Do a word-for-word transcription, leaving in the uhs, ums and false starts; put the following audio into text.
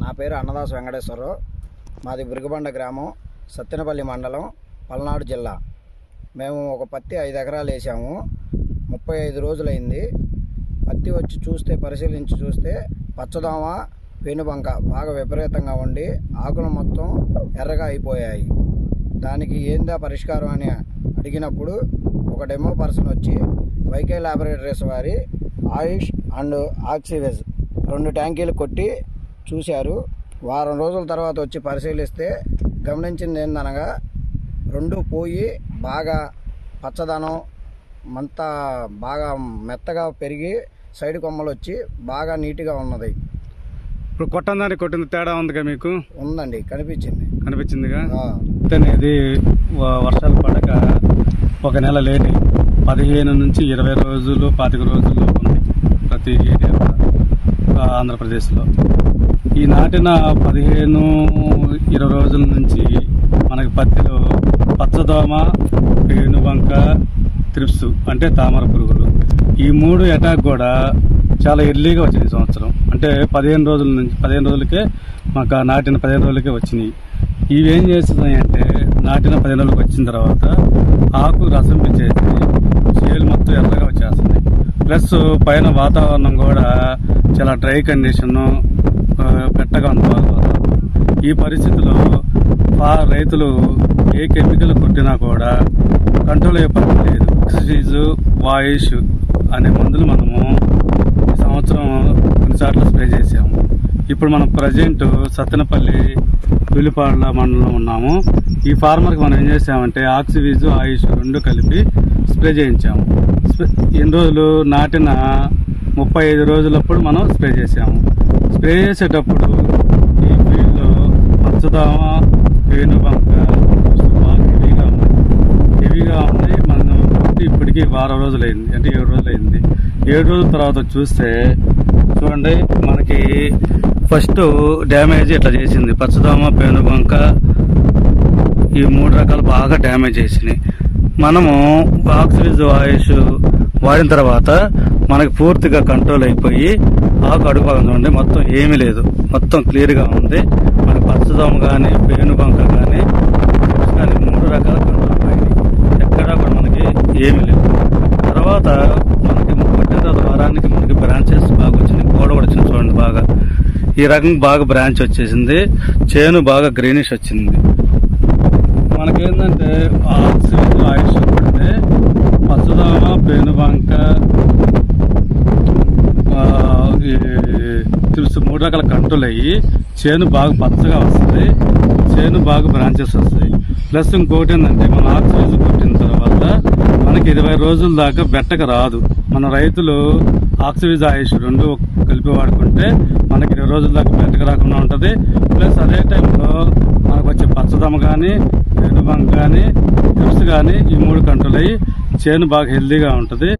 నా పేరు అన్నదాస్ వెంకటేశ్వరరావు. మాది బురిగబండ గ్రామం, సత్తెనపల్లి మండలం, పల్నాడు జిల్లా. మేము ఒక పత్తి ఐదు ఎకరాలు వేసాము. ముప్పై ఐదు రోజులైంది. పత్తి వచ్చి చూస్తే పరిశీలించి చూస్తే పచ్చదోమ, పెనుబంక బాగా విపరీతంగా ఉండి ఆకులు మొత్తం ఎర్రగా అయిపోయాయి. దానికి ఏందా పరిష్కారం అని అడిగినప్పుడు ఒక డెమో పర్సన్ వచ్చి వైకే ల్యాబొరేటరీస్ వారి ఆయుష్ అండ్ ఆక్సివేజ్ రెండు ట్యాంకీలు కొట్టి చూశారు. వారం రోజుల తర్వాత వచ్చి పరిశీలిస్తే గమనించింది ఏందనగా రెండు పోయి బాగా పచ్చదనం అంతా బాగా మెత్తగా పెరిగి సైడ్ కొమ్మలు వచ్చి బాగా నీట్గా ఉన్నది. ఇప్పుడు కొట్టం దానికి కొట్టింది తేడా ఉందిగా మీకు? ఉందండి, కనిపించింది కనిపించిందిగా. అనేది వర్షాలు పడక ఒక నెల లేని పదిహేను నుంచి ఇరవై రోజులు పాతిక రోజుల్లో ఉంది ప్రతి ఏరియా ఆంధ్రప్రదేశ్లో. ఈ నాటిన పదిహేను ఇరవై రోజుల నుంచి మనకి పత్తిలో పచ్చదోమ, పేనుబంక, త్రిప్స్ అంటే తామర పురుగులు, ఈ మూడు అటాక్ కూడా చాలా ఎర్లీగా వచ్చినాయి సంవత్సరం. అంటే పదిహేను రోజుల నుంచి పదిహేను రోజులకే మాకు నాటిన పదిహేను రోజులకే వచ్చినాయి. ఇవి ఏం చేస్తున్నాయి అంటే నాటిన పదిహేను రోజులకు వచ్చిన తర్వాత ఆకు రసం పిచ్చేసి చేలు మొత్తం ఎర్రగా వచ్చేస్తున్నాయి. ప్లస్ పైన వాతావరణం కూడా చాలా డ్రై కండిషన్, పెట్టగా ఉంది వాతావరణం. ఈ పరిస్థితిలో రైతులు ఏ కెమికల్ కొట్టినా కూడా కంట్రోల్ అయ్యే పని లేదు. ఆక్సిజ్, వాయిష్ అనే మందులు మనము ఈ సంవత్సరం కొన్నిసార్లు స్ప్రే చేసాము. ఇప్పుడు మనం ప్రజెంట్ సత్తెనపల్లి తులిపాడ్ల మండలంలో ఉన్నాము. ఈ ఫార్మర్కి మనం ఏం చేసామంటే ఆక్సివిజ్, ఆయుష్ రెండు కలిపి స్ప్రే చేయించాము. ఎన్ని రోజులు నాటిన ముప్పై ఐదు రోజులప్పుడు మనం స్ప్రే చేసాము. స్ప్రే చేసేటప్పుడు ఈ ఫీల్డ్లో పచ్చదోమ, పేనుబంక బాగా హెవీగా ఉంది హెవీగా ఉంది మనం ఇప్పటికీ వారం రోజులైంది, అంటే ఏడు రోజులైంది. ఏడు రోజుల తర్వాత చూస్తే చూడండి, మనకి ఫస్ట్ డ్యామేజ్ ఇట్లా చేసింది. పచ్చదోమ, పేనుబంక ఈ మూడు రకాలు బాగా డ్యామేజ్ చేసినాయి. మనము ఆక్సివిజ్, ఆయుష్ వాడిన తర్వాత మనకి పూర్తిగా కంట్రోల్ అయిపోయి ఆకు అడుగు భాగం చూడండి మొత్తం ఏమీ లేదు, మొత్తం క్లియర్గా ఉంది. మనకి పచ్చదోమ కానీ పేనుబంక కానీ కానీ మూడు రకాల కంట్రోల్ పోయింది. ఎక్కడా కూడా మనకి ఏమీ లేదు. తర్వాత మనకి కొట్టిన తర్వాత వారానికి మనకి బ్రాంచెస్ బాగా వచ్చినాయి, గోడ కూడా వచ్చింది చూడండి బాగా. ఈ రకంగా బాగా బ్రాంచ్ వచ్చేసింది, చేను బాగా గ్రీనిష్ వచ్చింది. మనకేంటంటే ఆక్సిజన్ ఆయుష్ పడితే పచ్చదోమ, పేనుబంక, తెలుసు మూడు రకాల కంట్రోల్ అయ్యి చేను బాగా పచ్చగా వస్తుంది, చేను బాగా బ్రాంచెస్ వస్తాయి. ప్లస్ ఇంకోటి ఏంటంటే మన ఆక్సిజన్ కొట్టిన తర్వాత మనకి ఇరవై రోజుల దాకా బెట్టక రాదు. మన రైతులు ఆక్సివిజ్, ఆయుష్ రెండు కలిపి వాడుకుంటే మనకి ఇరవై రోజుల దాకా బెట్టక రాకుండా ఉంటుంది. ప్లస్ అదే టైంలో మనకు వచ్చే పచ్చదమ్మ కానీ, పెనుబంక కానీ, త్రిప్స్ కానీ ఈ మూడు కంట్రోల్ అయ్యి చేను బాగా హెల్దీగా ఉంటుంది.